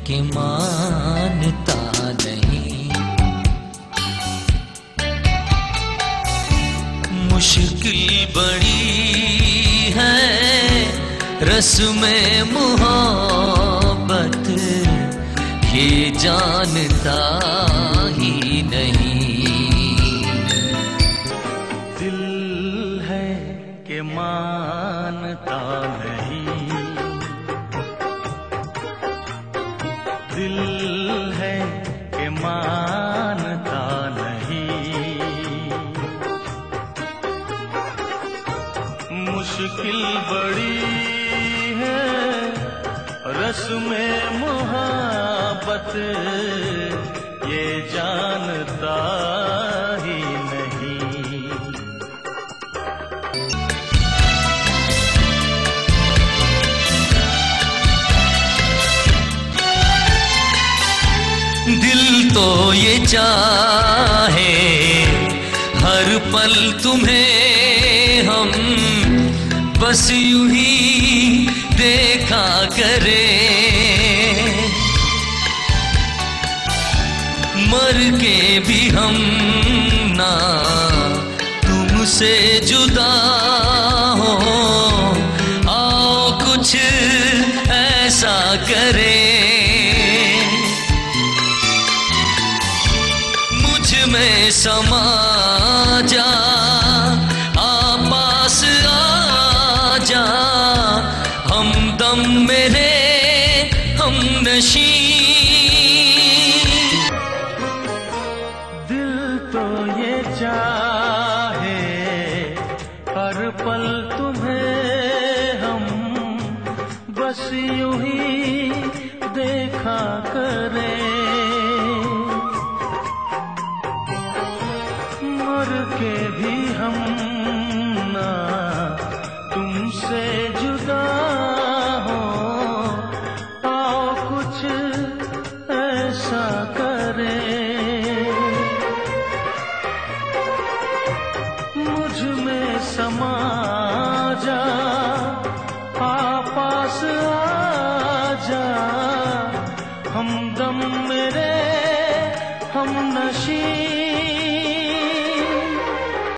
कि मानता नहीं। मुश्किल बड़ी है रस्में मोहब्बत, ये जानता ही नहीं। दिल है कि मानता नहीं, दिल है कि मानता नहीं। मुश्किल बड़ी है रस्में मोहब्बत, ये जानता ही नहीं। दिल तो ये चाहे हर पल तुम्हें हम बस यूं ही देखा करें, मर के भी हम ना तुमसे जुदा हो। आओ कुछ ऐसा करें, मुझ में समा जा, पास आ जा, हमदम मेरे हमनशी। दिल तो ये चाहे हर पल तुम्हें हम बस यूं ही देखा करें, मर के भी हम ना तुमसे जुदा हो। आओ कुछ ऐसा करें, मुझ में समा जा, पास आ जा, हमदम मेरे हमनशी।